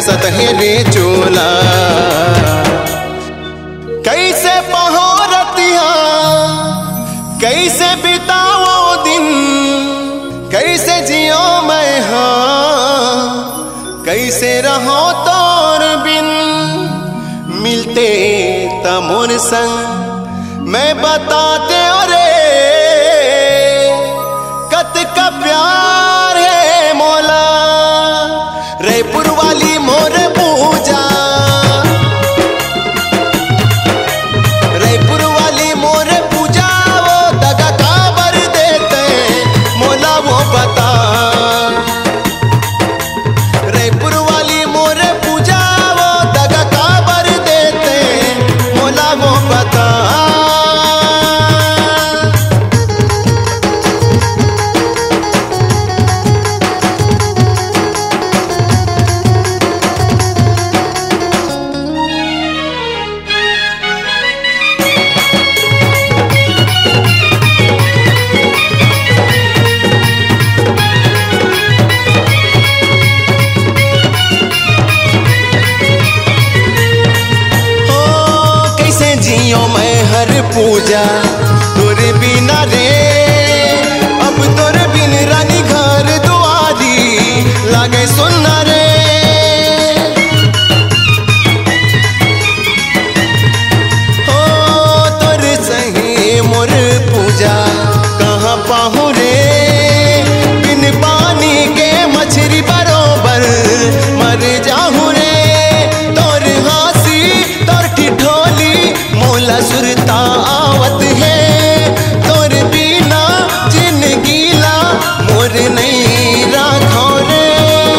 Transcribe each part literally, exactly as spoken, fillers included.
कसत है रे चोला। कैसे पहोरतिया कैसे बिताओ दिन, कैसे जियो मैं हाँ कैसे रहो तोर बिन। मिलते तमुन संग मैं बताते रे कत का प्यार है मौला। रायपुर वाली मोर पूजा, रायपुर वाली मोर पूजा वो दगा काबर देते मौला वो बता। रायपुर वाली मोर पूजा वो दगा काबर देते मौला वो बता। मैं हर पूजा तोर बिना रे, अब तोर बिन रानी घर दुआरी लागे सुनना रे। हो तोर सही मोर पूजा कहाँ पाहूँ रे, बिन पानी के मछली बरोबर मर जाहूँ रे। तोर हंसी तोर ठिठोली मोला सुरता आवत है, तोर बिना जिंदगीला मोर नहीं राखो रे।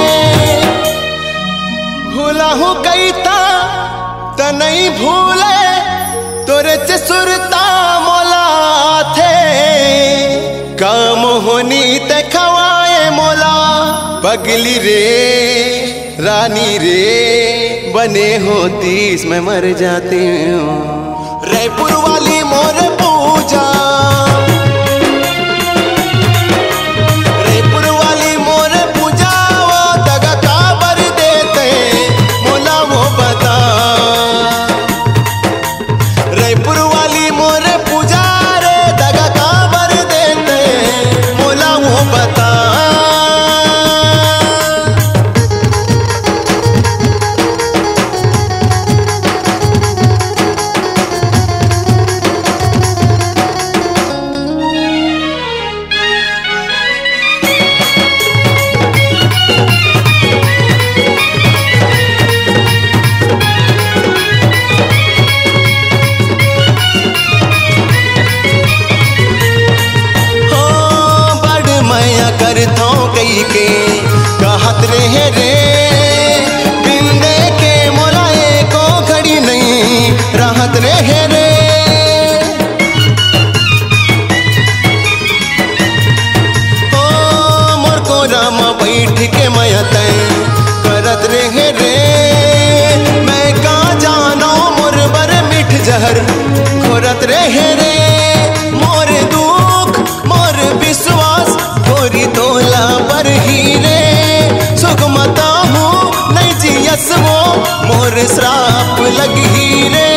भूला हूँ कैता त नहीं भूले तोरे च सुरता मोला थे। काम होनी ते खवाए मोला पगली रे रानी रे, बने होती इसमें मर जाती हूँ। रायपुर वाली मोर पूजा, रायपुर वाली मोर पूजा वो दगा काबर देते मोला वो बता। रायपुर वाली मोर पूजा रे दगा काबर देते मोला वो बता। करता कई के कहत रहे रे, बिंदे के मोलाए को खड़ी नहीं राहत रहे रे। ओ मोर को राम बैठ के मयत करत रहे रे, मैं का जानो मोर बर मिठ जहर घोरत रहे रे। मोर दुख मोर विश्वास गोरी तोला पर ही रे, सुगमता हूँ नहीं जियस वो मोर श्राप लगी रे।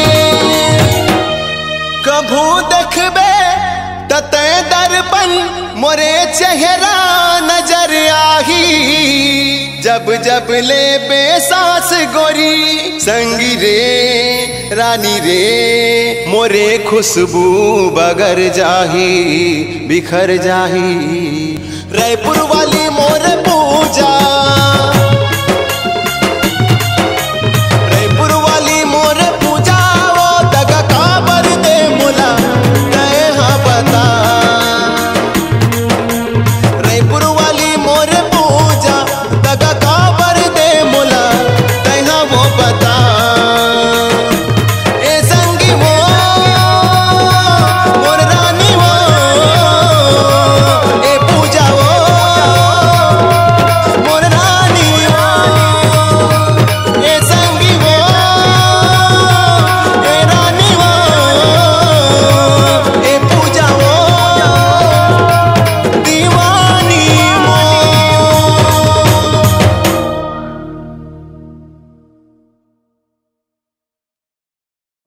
कभू देखबे तते दर्पण मोरे चेहरा नजर आही, जब जब ले बेसास गोरी संगी रे रानी रे, मोरे खुशबू बगर जाही बिखर जाही। रायपुर वाली